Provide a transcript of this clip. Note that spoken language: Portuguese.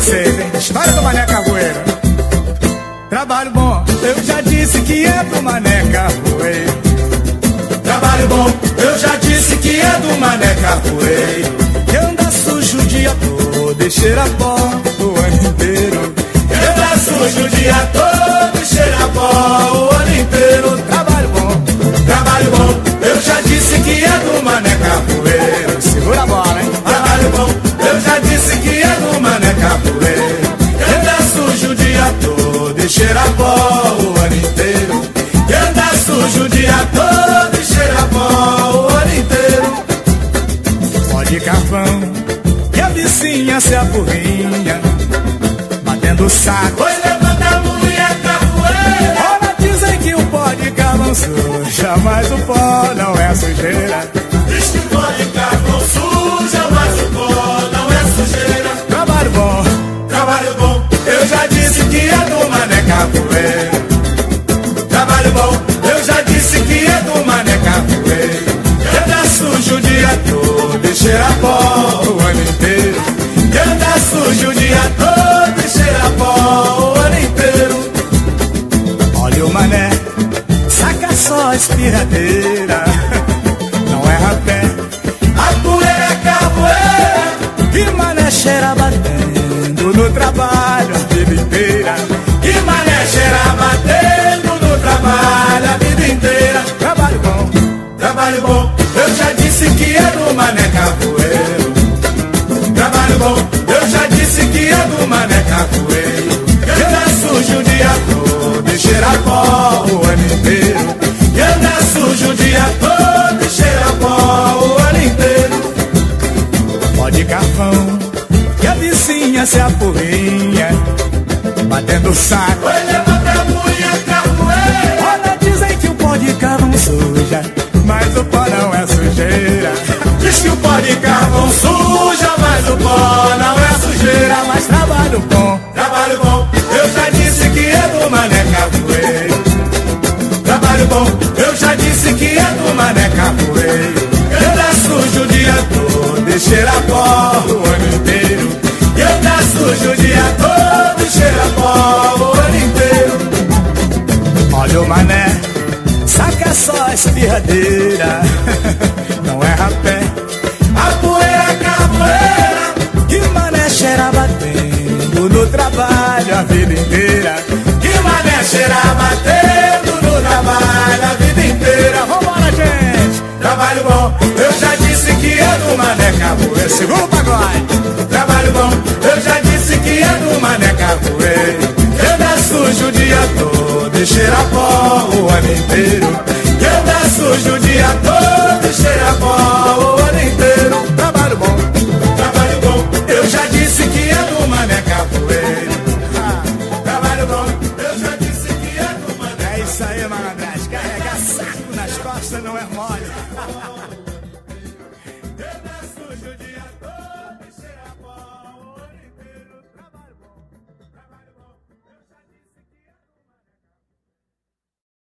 vocês, hein? História do Mané Carvoeiro. Trabalho bom, eu já disse que é do Mané Carvoeiro. Trabalho bom, eu já disse que é do Mané Carvoeiro. Que anda sujo o dia todo e cheira pó o ano inteiro. Que anda sujo o dia todo e cheira pó o ano inteiro. Trabalho bom, eu já disse que é do Mané Carvoeiro. Segura a bola, hein? Trabalho bom, eu já disse que é do Mané Carvoeiro. Que anda sujo o dia todo e cheira pó o ano inteiro. Que anda sujo o dia todo e cheira pó o ano inteiro. Pó de carvão e a vizinha se apurrinha, batendo o saco. Oi, levanta a mulher Carvoeira. Ora, dizem que o pó de carvão suja, mas o pó não é sujeira. Diz que o pó de carvão suja, mas o pó não é sujeira. Trabalho bom, eu já disse que é do Mané Carvoeiro. Trabalho bom, eu já disse que é do Mané Carvoeiro. Que anda sujo o dia todo e cheira pó o ano inteiro. Que anda sujo o dia todo e cheira pó o ano inteiro. Olha o Mané, saca só a espirradeira. Não é rapé, a poeira é carvoeira. Que Mané cheira batendo no trabalho a vida inteira. Que Mané cheira batendo no trabalho a vida inteira. Trabalho bom, eu já disse que é do Mané Carvoeiro. Trabalho bom, eu já disse que é do Mané Carvoeiro. Que anda sujo o dia todo e cheira pó o ano inteiro. Que anda sujo o dia todo e cheira pó o ano inteiro. Pó de carvão e a vizinha se apurrinha, batendo o saco. Oi, levanta a mulher Carvoeira. Olha, dizem que o pó de carvão suja, mas o pó não é sujeira. Diz que o pó de carvão suja, mas o pó não é sujeira. Mas trabalho bom, eu já disse que é do Mané Carvoeiro. Trabalho bom, eu já disse que é do Mané Carvoeiro. Que anda sujo o dia todo e cheira pó o ano inteiro. Que anda sujo o dia todo e cheira pó o ano inteiro. Olha o Mané, saca só a espirradeira. Não é rapé, a poeira é carvoeira. Que Mané cheira batendo no trabalho a vida inteira. Que Mané cheira batendo no trabalho a vida inteira. Vambora, gente! Trabalho bom, eu já disse que é do Mané Carvoeiro. Segura o pagode. Trabalho bom, eu já disse que é do Mané Carvoeiro. Que anda sujo o dia todo e cheira pó o ano inteiro. Que anda sujo o dia todo